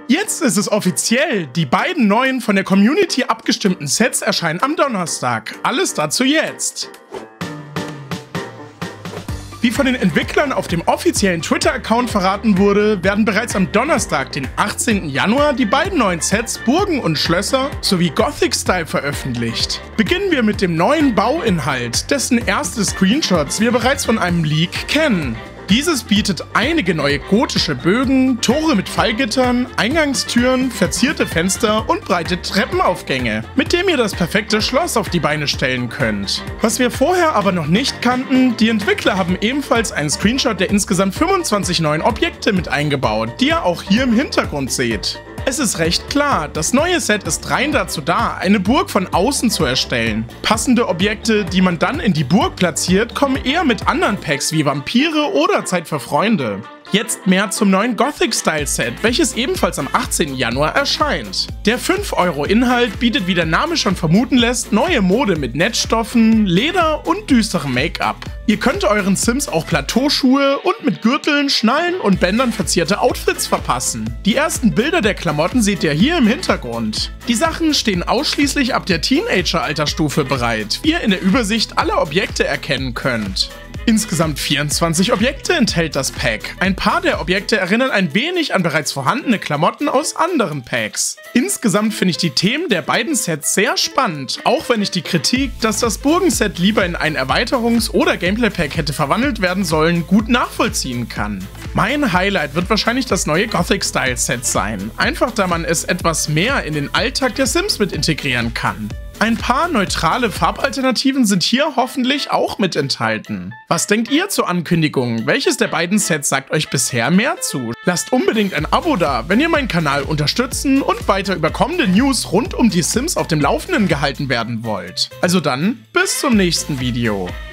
Jetzt ist es offiziell, die beiden neuen von der Community abgestimmten Sets erscheinen am Donnerstag. Alles dazu jetzt. Wie von den Entwicklern auf dem offiziellen Twitter-Account verraten wurde, werden bereits am Donnerstag, den 18. Januar, die beiden neuen Sets Burgen und Schlösser sowie Gothic Style veröffentlicht. Beginnen wir mit dem neuen Bauinhalt, dessen erste Screenshots wir bereits von einem Leak kennen. Dieses bietet einige neue gotische Bögen, Tore mit Fallgittern, Eingangstüren, verzierte Fenster und breite Treppenaufgänge, mit dem ihr das perfekte Schloss auf die Beine stellen könnt. Was wir vorher aber noch nicht kannten, die Entwickler haben ebenfalls einen Screenshot der insgesamt 25 neuen Objekte mit eingebaut, die ihr auch hier im Hintergrund seht. Es ist recht klar, das neue Set ist rein dazu da, eine Burg von außen zu erstellen. Passende Objekte, die man dann in die Burg platziert, kommen eher mit anderen Packs wie Vampire oder Zeit für Freunde. Jetzt mehr zum neuen Gothic Style Set, welches ebenfalls am 18. Januar erscheint. Der 5€ Inhalt bietet, wie der Name schon vermuten lässt, neue Mode mit Netzstoffen, Leder und düsterem Make-up. Ihr könnt euren Sims auch Plateauschuhe und mit Gürteln, Schnallen und Bändern verzierte Outfits verpassen. Die ersten Bilder der Klamotten seht ihr hier im Hintergrund. Die Sachen stehen ausschließlich ab der Teenager-Altersstufe bereit, wie ihr in der Übersicht alle Objekte erkennen könnt. Insgesamt 24 Objekte enthält das Pack. Ein paar der Objekte erinnern ein wenig an bereits vorhandene Klamotten aus anderen Packs. Insgesamt finde ich die Themen der beiden Sets sehr spannend, auch wenn ich die Kritik, dass das Burgenset lieber in ein Erweiterungs- oder Gameplay-Pack hätte verwandelt werden sollen, gut nachvollziehen kann. Mein Highlight wird wahrscheinlich das neue Gothic Style Set sein, einfach da man es etwas mehr in den Alltag der Sims mit integrieren kann. Ein paar neutrale Farbalternativen sind hier hoffentlich auch mit enthalten. Was denkt ihr zur Ankündigung? Welches der beiden Sets sagt euch bisher mehr zu? Lasst unbedingt ein Abo da, wenn ihr meinen Kanal unterstützen und weiter über kommende News rund um die Sims auf dem Laufenden gehalten werden wollt. Also dann, bis zum nächsten Video.